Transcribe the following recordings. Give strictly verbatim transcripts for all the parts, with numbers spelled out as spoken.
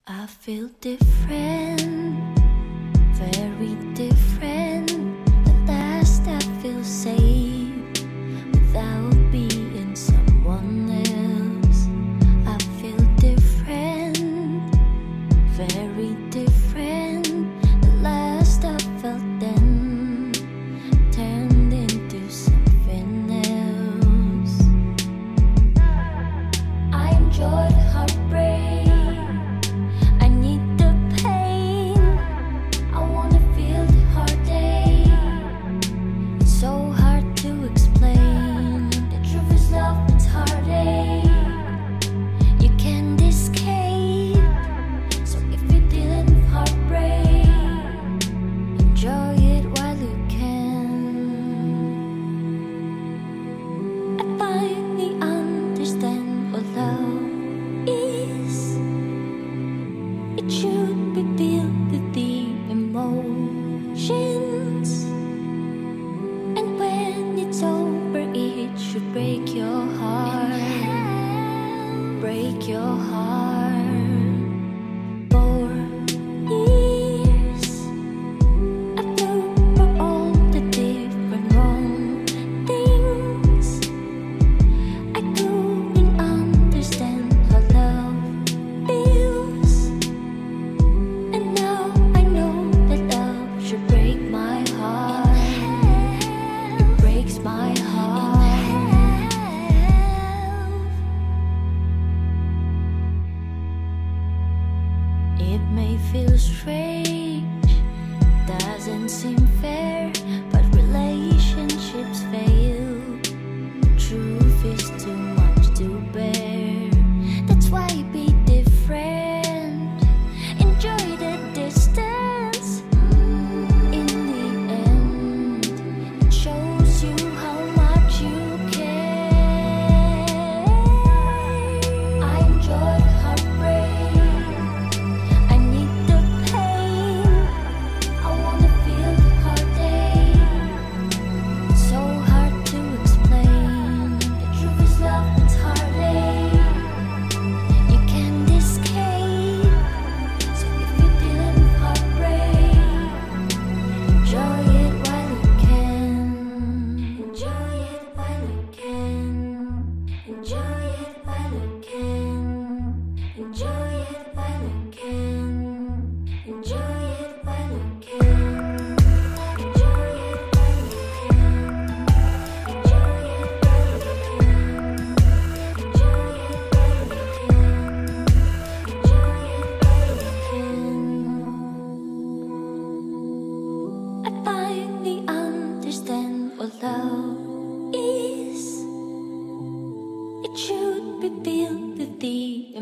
I feel different, very different. At last I feel safe without being someone else. I feel different, very different. At last I felt then turned into something else. I enjoyed heartbreak. It should be filled with the emotions, and when it's over, it should break your heart, break your heart. For years, I flew for all the different wrong things. I couldn't understand how love feels. My heart. It may feel strange, doesn't seem fair, but relationships fail. The truth is too much to bear. That's why be different. Enjoy the distance. In the end, it shows you how much you care. I enjoyed heartbreak. I need the pain. I wanna feel the heartache. It's so hard to explain. The truth is love, it's heartache. You can't escape. So if you're dealing with heartbreak, enjoy it while you can. Enjoy it while you can. Enjoy it while you can. Enjoy it while you can. Enjoy it while you can. Enjoy it while you can. Enjoy it while you can. Enjoy it while you can. Enjoy it while you can. I finally understand what love is. It should be filled with the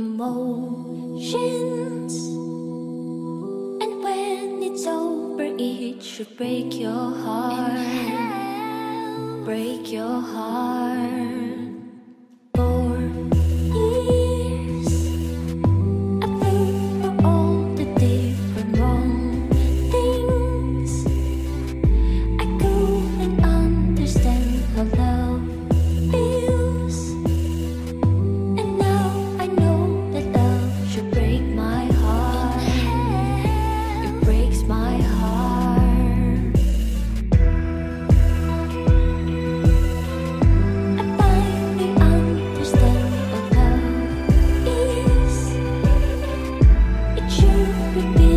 emotions, and when it's over, it should break your heart, break your heart. For years, I flew for all the different wrong things. I couldn't understand how love feels, and now I know that love should break my heart. It breaks my heart. I finally understand what love is. It should be